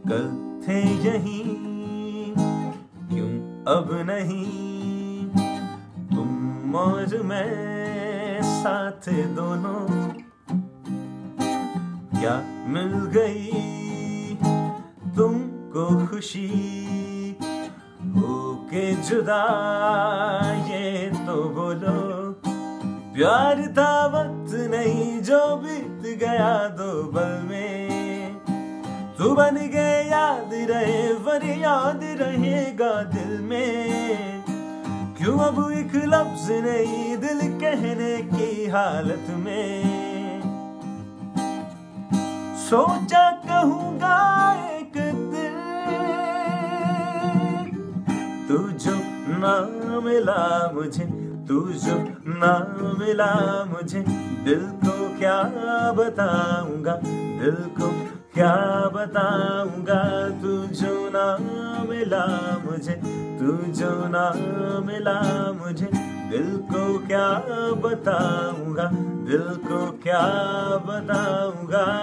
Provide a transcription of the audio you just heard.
कल थे यहीं क्यों अब नहीं, तुम मौज में साथ दोनों, क्या मिल गई तुमको खुशी होके जुदा, ये तो बोलो। प्यार था वक्त नहीं जो बीत गया दो पल में, तू बन गए याद रहे फरियाद रहेगा दिल में। क्यों अब एक लफ्ज नहीं दिल कहने की हालत में, सोचा कहूँगा एक दिन तू जो ना मिला मुझे, तू जो ना मिला मुझे, दिल को क्या बताऊंगा, दिल को क्या बताऊंगा। तू जो ना मिला मुझे, तू जो ना मिला मुझे, दिल को क्या बताऊंगा, दिल को क्या बताऊंगा।